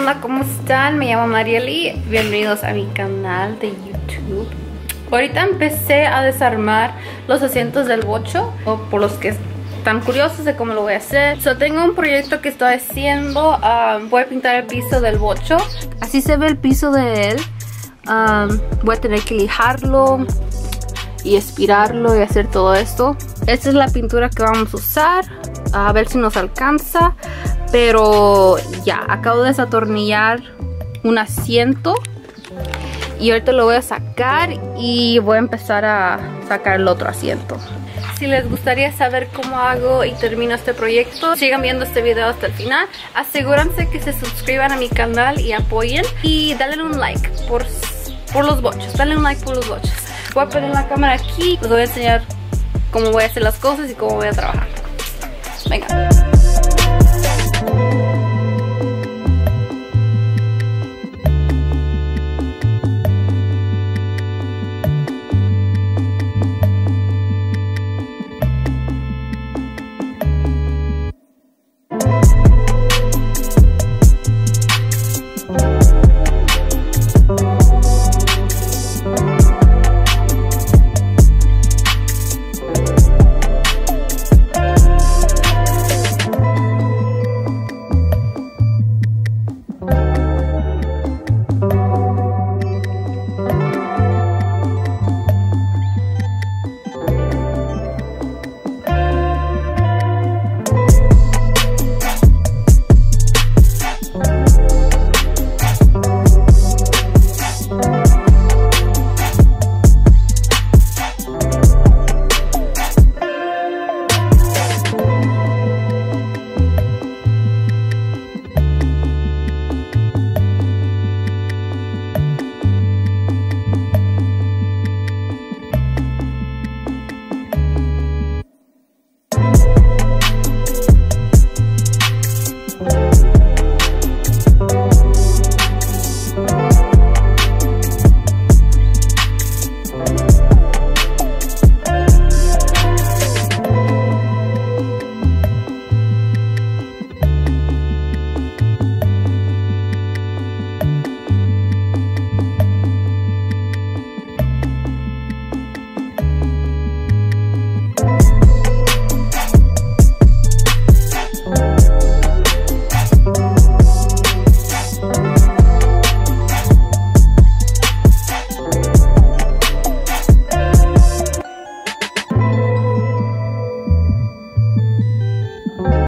onda? ¿Cómo están? Me llamo Marieli. Bienvenidos a mi canal de YouTube. Ahorita empecé a desarmar los asientos del bocho, por los que están curiosos de cómo lo voy a hacer. Tengo un proyecto que estoy haciendo. Voy a pintar el piso del bocho. Así se ve el piso de él. Voy a tener que lijarlo y espirarlo y hacer todo esto. Esta es la pintura que vamos a usar. A ver si nos alcanza. Pero ya, acabo de desatornillar un asiento y ahorita lo voy a sacar y voy a empezar a sacar el otro asiento. Si les gustaría saber cómo hago y termino este proyecto, sigan viendo este video hasta el final. Asegúrense que se suscriban a mi canal y apoyen. Y dale un like por los bochos. Dale un like por los bochos. Voy a poner la cámara aquí. Les voy a enseñar cómo voy a hacer las cosas y cómo voy a trabajar. Venga.